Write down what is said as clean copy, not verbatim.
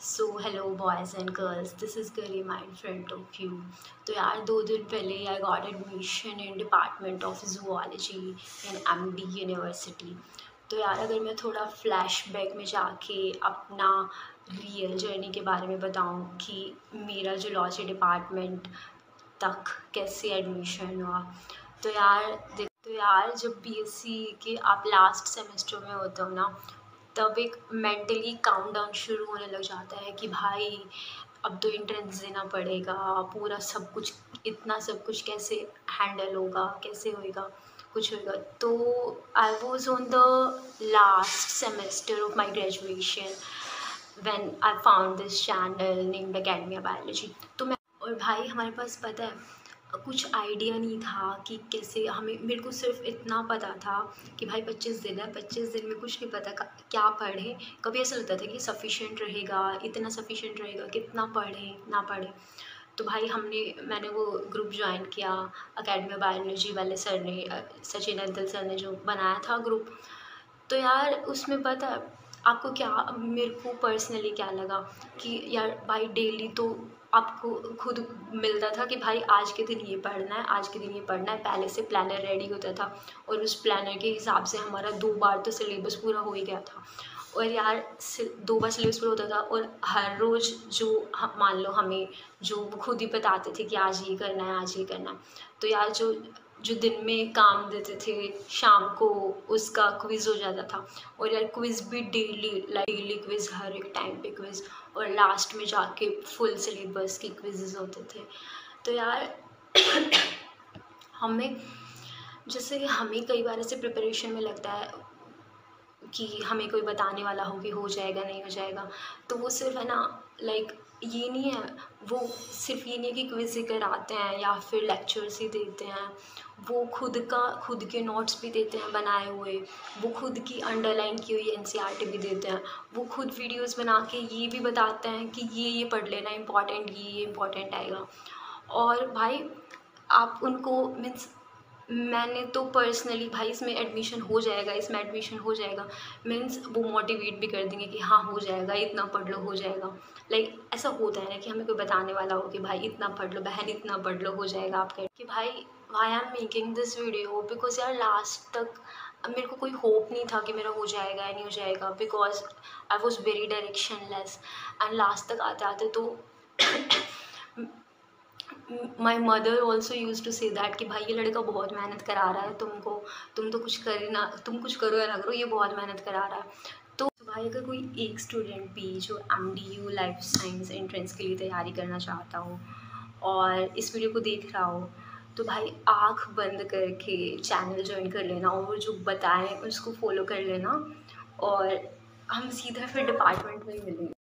So hello boys and girls, this is Garima in front of you. तो यार 2 दिन पहले I got admission in department of zoology in MD university. तो यार अगर मैं थोड़ा फ्लैशबैक में जाके अपना रियल जर्नी के बारे में बताऊं कि मेरा ज़ूलॉजी डिपार्टमेंट तक कैसे एडमिशन हुआ। तो यार जब बीएससी के आप लास्ट सेमेस्टर में होते हो ना, तब एक मेंटली काउंटडाउन शुरू होने लग जाता है कि भाई अब तो एंट्रेंस देना पड़ेगा, पूरा सब कुछ, इतना सब कुछ कैसे हैंडल होगा, कैसे होएगा, कुछ होएगा। तो I was on the last semester of my graduation when I found this channel named academy biology. तो मैं और भाई हमारे पास पता है कुछ आइडिया नहीं था कि कैसे हमें, मेरे को सिर्फ इतना पता था कि भाई 25 दिन है, 25 दिन में कुछ नहीं पता क्या पढ़ें। कभी ऐसा लगता था कि सफिशिएंट रहेगा, इतना सफिशिएंट रहेगा, कितना पढ़ें ना पढ़ें। तो भाई मैंने वो ग्रुप ज्वाइन किया, अकेडमी बायोलॉजी वाले सर ने, सचिन अंतल सर ने जो बनाया था ग्रुप। तो यार उसमें पता है आपको क्या, मेरे को पर्सनली क्या लगा कि यार भाई डेली तो आपको खुद मिलता था कि भाई आज के दिन ये पढ़ना है, आज के दिन ये पढ़ना है। पहले से प्लानर रेडी होता था और उस प्लानर के हिसाब से हमारा 2 बार तो सिलेबस पूरा हो ही गया था। और यार 2 बार सिलेबस पूरा होता था और हर रोज़ जो मान लो हमें जो वो खुद ही बताते थे कि आज ये करना है, आज ये करना है। तो यार जो जो दिन में काम देते थे, शाम को उसका क्विज़ हो जाता था। और यार क्विज़ भी डेली क्विज़, हर एक टाइम पे क्विज़, और लास्ट में जाके फुल सिलेबस के क्विज़ेस होते थे। तो यार हमें जैसे हमें कई बार ऐसे प्रिपरेशन में लगता है कि हमें कोई बताने वाला हो कि हो जाएगा नहीं हो जाएगा। तो वो सिर्फ है ना, लाइक ये नहीं है, वो सिर्फ ये नहीं है कि क्विज़ ही कराते हैं या फिर लेक्चर्स ही देते हैं। वो खुद के नोट्स भी देते हैं बनाए हुए, वो खुद की अंडरलाइन की हुई एनसीईआरटी भी देते हैं। वो खुद वीडियोस बना के ये भी बताते हैं कि ये पढ़ लेना, इम्पॉर्टेंट ये इम्पॉर्टेंट आएगा। और भाई आप उनको मीन्स, मैंने तो पर्सनली भाई इसमें एडमिशन हो जाएगा, इसमें एडमिशन हो जाएगा, मीन्स वो मोटिवेट भी कर देंगे कि हाँ हो जाएगा, इतना पढ़ लो हो जाएगा। लाइक ऐसा होता है ना कि हमें कोई बताने वाला हो कि भाई इतना पढ़ लो बहन, इतना पढ़ लो हो जाएगा आपका। कि भाई I am making this video because यार लास्ट तक मेरे को कोई होप नहीं था कि मेरा हो जाएगा या नहीं हो जाएगा, because I was very directionless. And last तक आते आते तो my mother also use to say that कि भाई ये लड़का बहुत मेहनत करा रहा है तुमको, तुम तो कुछ कर ही ना, तुम कुछ करो या ना करो, ये बहुत मेहनत करा रहा है। तो भाई अगर कोई एक स्टूडेंट भी जो MDU लाइफ साइंस एंट्रेंस के लिए तैयारी करना चाहता हो और इस वीडियो को देख रहा हो, तो भाई आँख बंद करके चैनल ज्वाइन कर लेना और जो बताएं उसको फॉलो कर लेना, और हम सीधा फिर डिपार्टमेंट में ही मिलेंगे।